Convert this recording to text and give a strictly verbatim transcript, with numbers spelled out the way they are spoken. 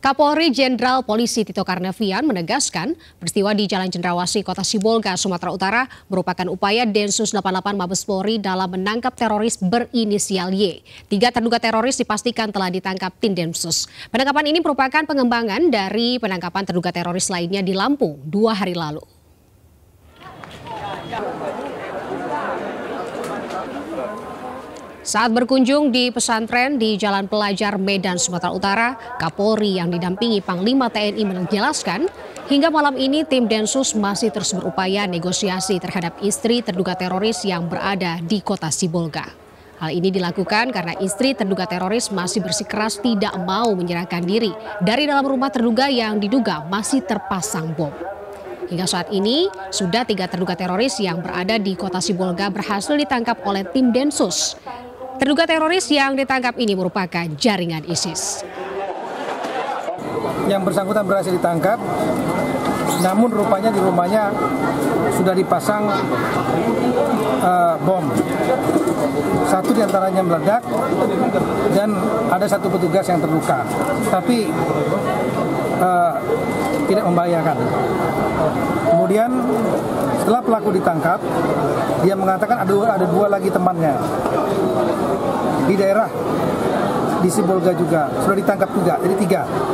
Kapolri Jenderal Polisi Tito Karnavian menegaskan peristiwa di Jalan Cendrawasih, Kota Sibolga, Sumatera Utara merupakan upaya Densus delapan puluh delapan Mabes Polri dalam menangkap teroris berinisial Y. Tiga terduga teroris dipastikan telah ditangkap tim Densus. Penangkapan ini merupakan pengembangan dari penangkapan terduga teroris lainnya di Lampung dua hari lalu. Saat berkunjung di pesantren di Jalan Pelajar Medan, Sumatera Utara, Kapolri yang didampingi Panglima T N I menjelaskan, hingga malam ini tim Densus masih terus berupaya negosiasi terhadap istri terduga teroris yang berada di Kota Sibolga. Hal ini dilakukan karena istri terduga teroris masih bersikeras tidak mau menyerahkan diri dari dalam rumah terduga yang diduga masih terpasang bom. Hingga saat ini, sudah tiga terduga teroris yang berada di Kota Sibolga berhasil ditangkap oleh tim Densus. Terduga teroris yang ditangkap ini merupakan jaringan ISIS. Yang bersangkutan berhasil ditangkap, namun rupanya di rumahnya sudah dipasang uh, bom. Satu diantaranya meledak dan ada satu petugas yang terluka, tapi uh, tidak membahayakan. Kemudian setelah pelaku ditangkap, dia mengatakan ada, ada dua lagi temannya di daerah di Sibolga juga sudah ditangkap juga, jadi tiga.